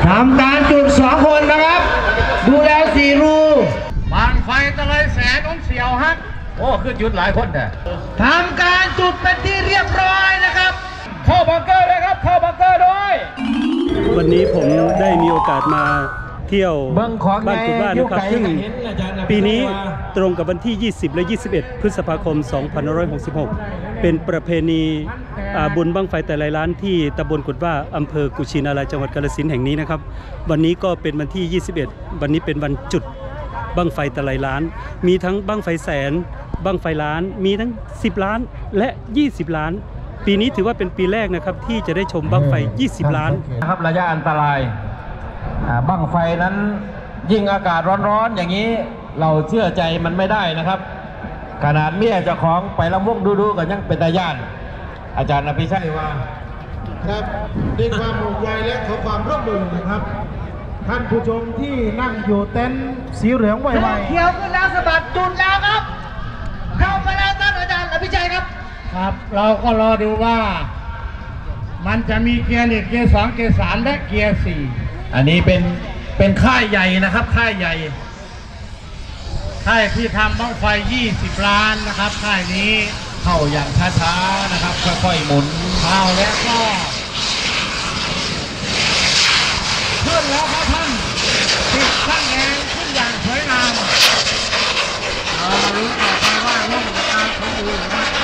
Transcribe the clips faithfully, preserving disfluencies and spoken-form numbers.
ทำการจุดสองคนนะครับดูแล้วสี่รูบางไฟตะไลแสนองเสียวฮักโอ้ขึ้นจุดหลายคนเนี่ยทำการจุดเป็นที่เรียบร้อยนะครับเข้าบังเกอร์เลยครับเข้าบังเกอร์ด้วยวันนี้ผมได้มีโอกาสมาเที่ยวบ้านกุดว่านะครับซึ่งปีนี้ตรงกับวันที่ยี่สิบและยี่สิบเอ็ดพฤษภาคมสองพันห้าร้อยหกสิบหกเป็นประเพณีบุญบั้งไฟแต่ละล้านที่ตำบลกุดว่าอำเภอกุชินารายจังหวัดกาฬสินธุ์แห่งนี้นะครับวันนี้ก็เป็นวันที่ยี่สิบเอ็ดวันนี้เป็นวันจุดบั้งไฟแต่ละล้านมีทั้งบั้งไฟแสนบั้งไฟล้านมีทั้งสิบล้านและยี่สิบล้านปีนี้ถือว่าเป็นปีแรกนะครับที่จะได้ชมบั้งไฟยี่สิบล้านนะครับระยะอันตรายบั้งไฟนั้นยิ่งอากาศร้อนๆอย่างนี้เราเชื่อใจมันไม่ได้นะครับขนาดเมียเจ้าของไปลำวงดูๆกันยังเป็นตาย่านอาจารย์อภิชัยว่าครับด้วยความห่วงใยและขอความร่วมมือนะครับท่านผู้ชมที่นั่งอยู่เต็นท์สีเหลืองไวๆเขียวขึ้นแล้วสะบัดจุดแล้วครับเข้าไปแล้วท่านอาจารย์อภิชัยครับครับเราก็รอดูว่ามันจะมีเกียร์หนึ่งเกียร์สองเกียร์สามและเกียร์สี่อันนี้เป็นเป็นค่ายใหญ่นะครับค่ายใหญ่ค่ายที่ทำบั้งไฟยี่สิบล้านนะครับค่ายนี้เข้าอย่างช้าๆนะครับค่อยๆหมุนเข้าแล้วก็ขึ้นแล้วครับท่านติดข้างแดงขึ้นอย่างสวยงามเรามาลุ้นต่อไปว่าร่มจะตามสมบูรณ์หรือไม่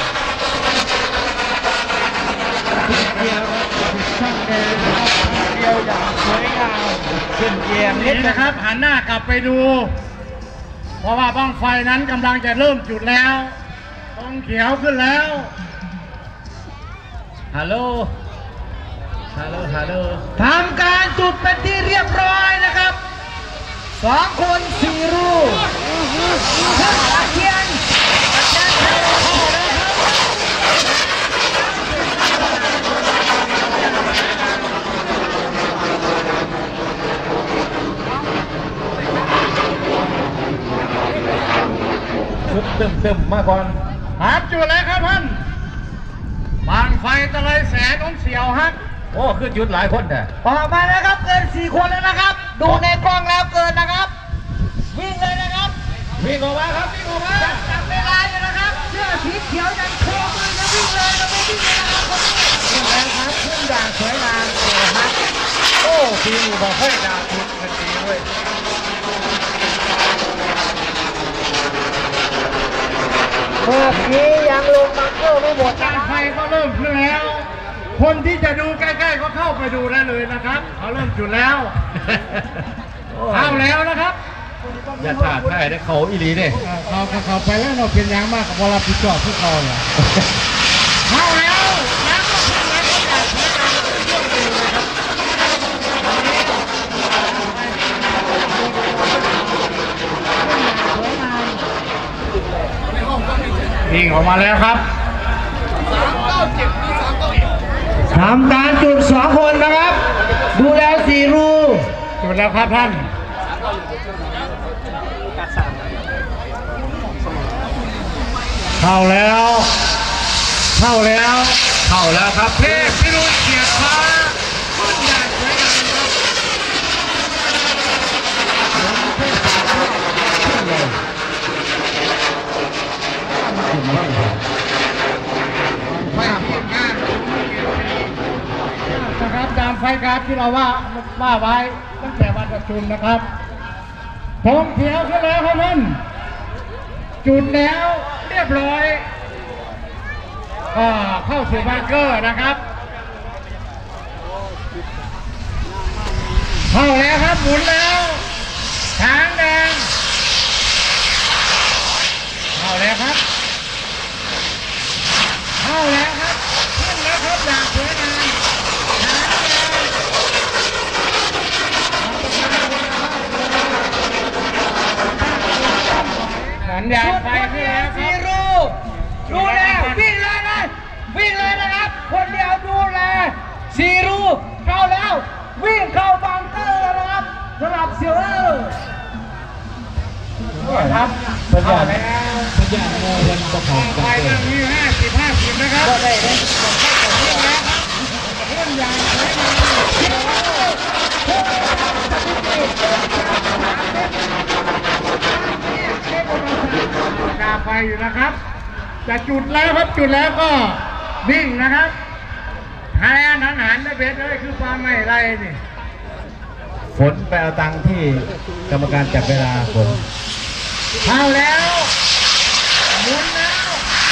ขึ้นเกียร์ติดข้างแดงเกียร์อย่างสวยงามขึ้นเกียร์นี้นะครับหันหน้ากลับไปดูเพราะว่าบั้งไฟนั้นกำลังจะเริ่มจุดแล้วตรงเขียวขึ้นแล้วฮัลโหลฮัลโหลฮัลโหลทำการจุดเป็นที่เรียบร้อยนะครับสองคนสี่รูขึ้นตะเกียงตะเกียงเข้าแล้วชุดเติมๆมาก่อนหาจุดแล้วครับท่านบางไฟตะไลแสนองเสียวฮักโอ้ขึ้นจุดหลายคนเนี่ยออกมาแล้วครับเกินสี่คนแล้วนะครับดูในกล้องแล้วเกินนะครับวิ่งเลยนะครับวิ่งออกมาครับวิ่งออกมาจับเวลาอยู่นะครับเสื้อสีเขียวยังโค้งเลยนะวิ่งเลยนะไม่วิ่งเลยนะครับคนนี้ขึ้นแล้วครับขึ้นอย่างสวยงามเลยครับโอ้ทีมบอกให้ดาวทุนกันดีเว้ยเมื่อกี้ยังลงบังเกอร์ไม่หมดการไฟก็เริ่มขึ้นแล้วคนที่จะดูใกล้ๆก็เข้าไปดูได้เลยนะครับเขาเริ่มจุดแล้วเข้าแล้วนะครับอย่าถาดได้ได้เขาอีหลีเนี่ยเขาเขาไปแล้วเราเป็นยังมากกับเวลาพิจารณาทุกเขาเนี่ยเข้าแล้วแล้วก็ขึ้นแล้วก็อยากใช้การเชื่อมโยงเลยครับวิ่งออกมาแล้วครับทำการจุดสองคนนะครับดูแล้วสี่รูจุดแล้วครับท่านเข้าแล้วเข้าแล้วเข้าแล้วครับเทพพิรุณเกียรติฟ้าขึ้นอย่างสวยงามครับนะครับตามไฟการที่เราว่าว่าไว้ตั้งแต่วันประชุมนะครับธงเขียวขึ้นแล้วครับท่านจุดแล้วเรียบร้อยก็เข้าสู่บังเกอร์นะครับเข้าแล้วครับหมุนแล้วทางแดงเข้าแล้วครับเข้าแล้วครับขึ้นแล้วครับอย่างสวยงามสัญญาณไฟขึ้นแล้วครับดูแลวิ่งเลยนะวิ่งเลยนะครับคนเดียวดูแลซีรูเข้าแล้ววิ่งเข้าบังเกอร์นะครับสำหรับเซียวเออร์ครับสัญญาณสัญญาณโมวันประกอบไฟตั้งที่ห้าสิบห้าสิบนะครับก็ได้เลยขึ้นอย่างสวยงามอยู่นะครับจะจุดแล้วครับจุดแล้วก็วิ่งนะครับหายอาหารได้เบ็ดเลยคือความไม่ไรนี่ฝนไปเอาตังค์ที่กรรมการจับเวลาฝนเข้าแล้วหมุนแล้ว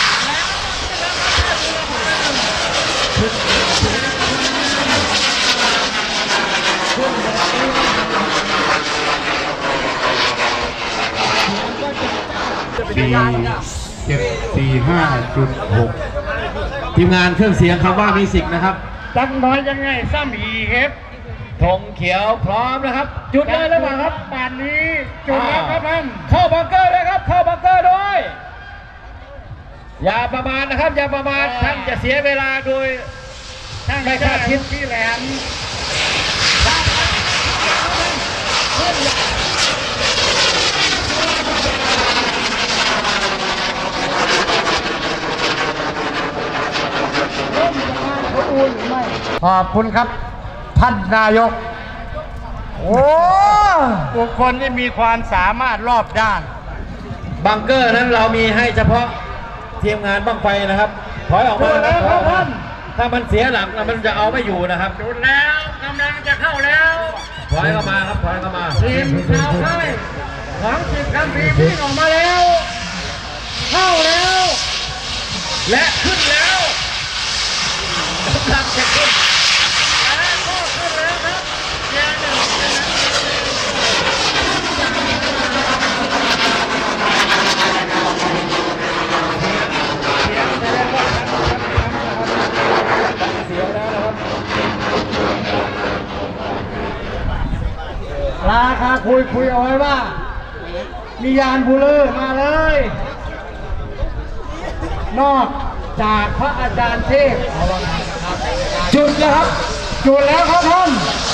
สี่เจ็ดสี่ห้าจุดหกทีมงานเครื่องเสียงคำว่ามิวสิกนะครับจักน้อยยังไงซ้ำอีเอฟธงเขียวพร้อมนะครับจุดเลยหรือเปล่าครับป่านนี้จุดแล้วครับท่านเข้าบังเกอร์เลยครับเข้าบังเกอร์ด้วยอย่าประมาทนะครับอย่าประมาทท่านจะเสียเวลาโดยไม่คาดคิดที่แหลมขอบคุณครับท่านนายกโอ้บุคคลที่มีความสามารถรอบด้านบังเกอร์นั้นเรามีให้เฉพาะทีมงานบังไฟนะครับถอยออกมาแล้วครับท่านถ้ามันเสียหลักมันจะเอาไม่อยู่นะครับจุดแล้วกำลังจะเข้าแล้วถอยเข้ามาครับถอยเข้ามาทีมชาวไทยของสิบคำพีวิ่งออกมาแล้วเข้าแล้วและขึ้นแล้วกำลังจะขึ้นและก็ขึ้นแล้วครับแย่หนึ่งราคาคุยคุยเอาไว้ว่ามียานบูเลอร์มาเลยนอกจากพระอาจารย์เทพจุดแล้วครับจุดแล้วครับท่าน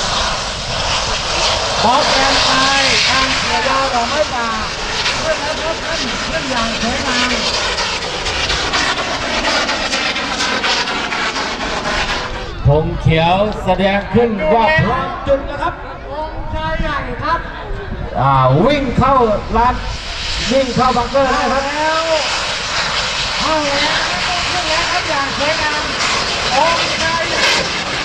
บอสแอนไอการเสียดาวดอกไม้ป่าเพื่อนแล้วครับท่านเพื่อนอย่างสวยงามธงเขียวแสดงขึ้นว่าพร้อมจุดแล้วครับองค์ชายใหญ่ครับอ่าวิ่งเข้าลานวิ่งเข้าบังเกอร์ได้ครับแล้วเข้าแล้วขึ้นแล้วครับอย่างสวยงามองค์ชายใหญ่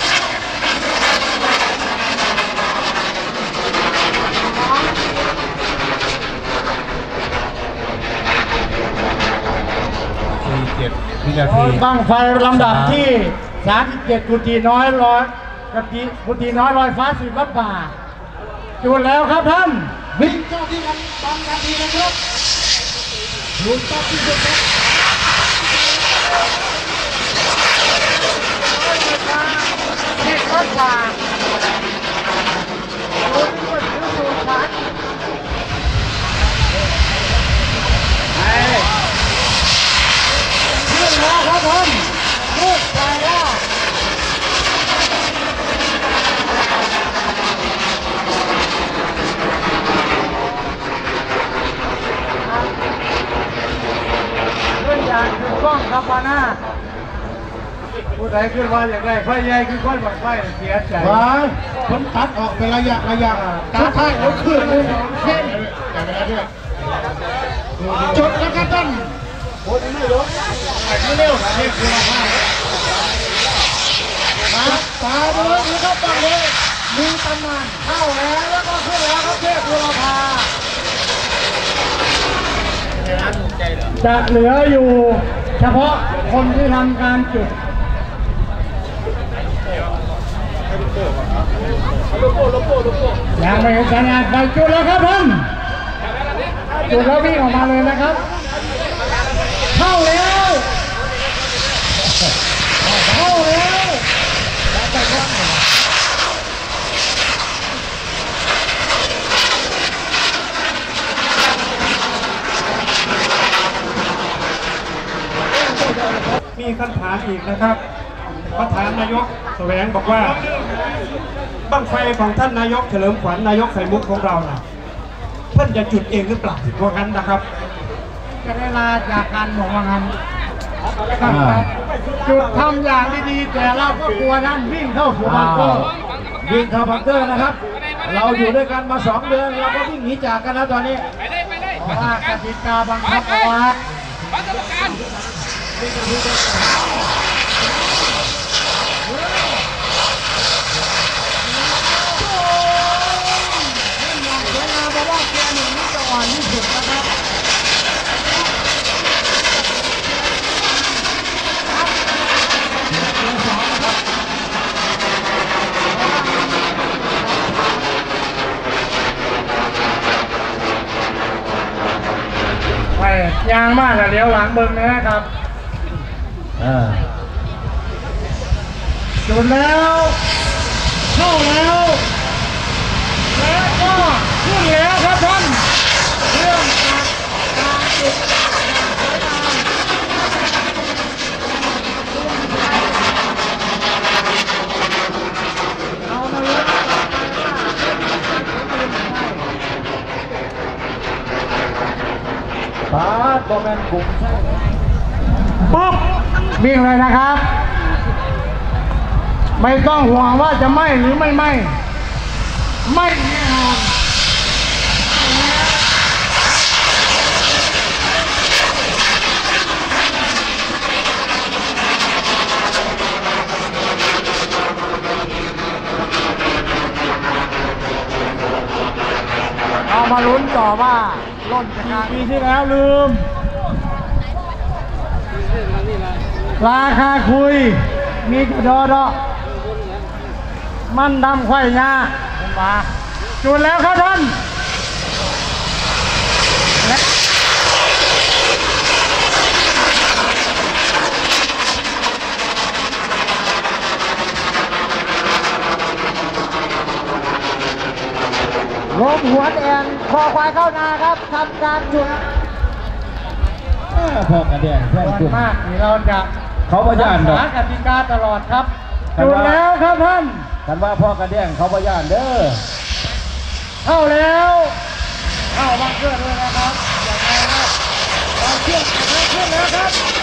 สี่เจ็ดวินาทีบั้งไฟลำดับที่สามสิบเจ็ดกุฏิน้อยร้อยกุฏิกุฏิน้อยลอยฟ้าสิบวัดป่าจุดแล้วครับท่านวิ่งเจ้าที่กันตามนาทีนะครับลุนตัดที่สุดครับสิบวัดป่าลุนก็ถือสูตรฐานขึ้นแล้วครับท่านพูดไปว่าขึ้นอย่างคือกล้องครับมาหน้าผู้ใดขึ้นว่าอย่างไรไฟใหญ่คือก้อนบังไฟเสียใจว้าผมตัดออกเป็นระยะระยะตัดท้ายเขาขึ้นเลยเส้นอย่างไรด้วยจุดแล้วครับท่านโอ้ยไม่รู้ไม่เร็วนะนี่คือมามาตาดูนะครับตาเลยมีตำนานเข้าแล้วแล้วก็ขึ้นแล้วครับเทพบุรพาจะเหลืออยู่เฉพาะคนที่ทำการจุดยังไม่เห็นสัญญาณไฟจุดแล้วครับท่านจุดแล้ววิ่งออกมาเลยนะครับเข้าแล้วเข้าแล้วมีคำถามอีกนะครับคำถามนายกแสวงบอกว่าบั้งไฟของท่านนายกเฉลิมขวัญนายกไข่มุกของเราน่ะเพื่อนจะจุดเองหรือเปล่าพวกนั้นนะครับจะได้ลาจากการบอกว่างั้นจุดทำอย่างดีๆแต่เราก็กลัวนั่นวิ่งเข้าสู่บังเกอร์วิ่งเข้าบังเกอร์นะครับเราอยู่ด้วยกันมาสองเดือนเราก็วิ่งหนีจากกันแล้วตอนนี้เพราะว่ากติกาบังคับเอาไว้ยางมากแต่เลี้ยวหลังเบิ้งนะครับจุดแล้วเข้าแล้วแล้วก็ขึ้นแล้วครับท่านเรื่องการการจุดเอามาเลยปาดโมเมนต์กลุ่มใช่ปุ๊บวิ่งเลยนะครับไม่ต้องห่วงว่าจะไหม้หรือไม่ไหม้ไม่แน่นอนเอามาลุ้นต่อว่าล่นจะงานปีที่แล้วลืมราคาคุยมีกระดอดมันดำไข่ยาผมมาจุดแล้วครับท่านลมหัวแอนคอควายเข้านาครับทำการจุดพอกระเดียงแค่จุดมากนี่เราจะเขาพยานดอกกติกาตลอดครับจุดแล้วครับท่านกันว่าพ่อกระเดียงเขาพยานเด้อเข้าแล้วเข้าบังเกอร์ด้วยนะครับอย่างไรครับเราเชื่อมกันแล้วขึ้นแล้วครับ